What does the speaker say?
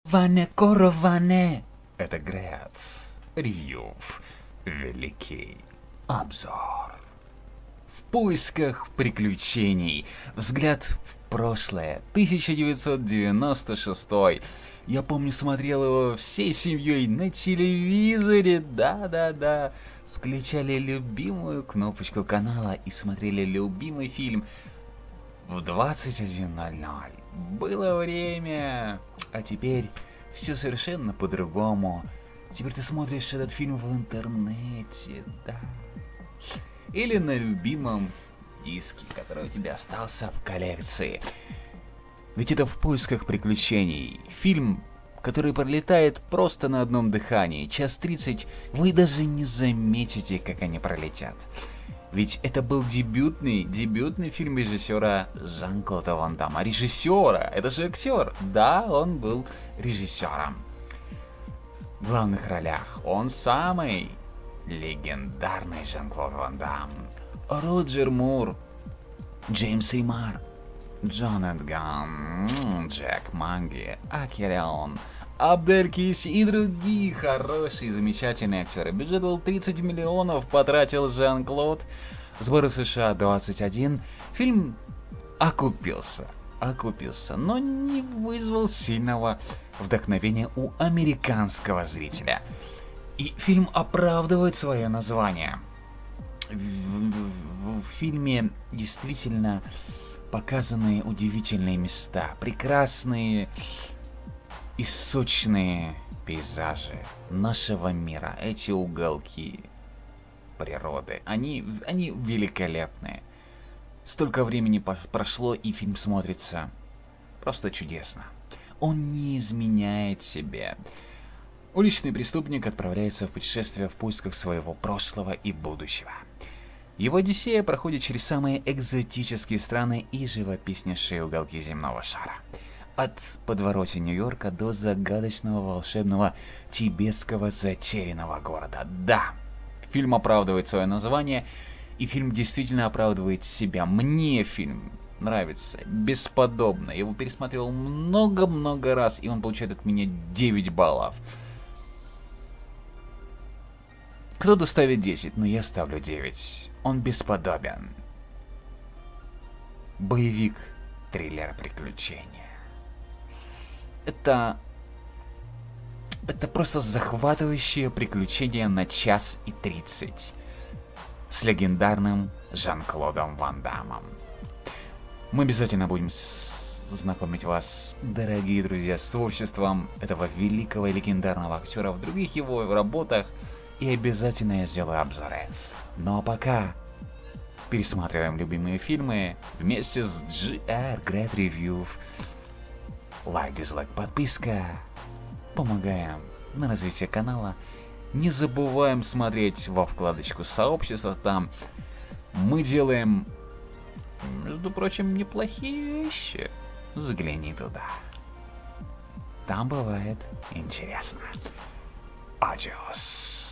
Ване Короване. Это Грец. Ревью. Великий обзор. В поисках приключений. Взгляд в прошлое. 1996. Я помню, смотрел его всей семьей на телевизоре. Да-да-да. Включали любимую кнопочку канала и смотрели любимый фильм в 21:00. Было время. А теперь все совершенно по-другому. Теперь ты смотришь этот фильм в интернете, да. Или на любимом диске, который у тебя остался в коллекции. Ведь это «В поисках приключений». Фильм, который пролетает просто на одном дыхании. 1:30, вы даже не заметите, как они пролетят. Ведь это был дебютный фильм режиссера Жан-Клода Ван Дамма. Режиссера, это же актер. Да, он был режиссером. В главных ролях он самый легендарный Жан-Клод Ван Дамм, Роджер Мур, Джеймс Ремар, Джон Эдган, Джек Манги, Акелеон, Абделькис и другие хорошие, замечательные актеры. Бюджет был 30 миллионов, потратил Жан-Клод. Сборы в США 21. Фильм окупился, но не вызвал сильного вдохновения у американского зрителя. И фильм оправдывает свое название. В фильме действительно показаны удивительные места, прекрасные и сочные пейзажи нашего мира. Эти уголки природы, они великолепные. Столько времени прошло, и фильм смотрится просто чудесно. Он не изменяет себе. Уличный преступник отправляется в путешествие в поисках своего прошлого и будущего. Его одиссея проходит через самые экзотические страны и живописнейшие уголки земного шара. От подворотен Нью-Йорка до загадочного волшебного тибетского затерянного города. Да, фильм оправдывает свое название, и фильм действительно оправдывает себя. Мне фильм нравится бесподобно. Я его пересматривал много-много раз, и он получает от меня 9 баллов. Кто-то ставит 10, но я ставлю 9. Он бесподобен. Боевик, триллер, приключения. Это просто захватывающее приключение на 1:30 с легендарным Жан-Клодом Ван Даммом. Мы обязательно будем знакомить вас, дорогие друзья, с творчеством этого великого и легендарного актера в других его работах, и обязательно я сделаю обзоры. Ну а пока пересматриваем любимые фильмы вместе с GR Great Review. Лайк, дизлайк, подписка. Помогаем на развитие канала. Не забываем смотреть во вкладочку сообщества. Там мы делаем, между прочим, неплохие вещи. Загляни туда. Там бывает интересно. Адиос.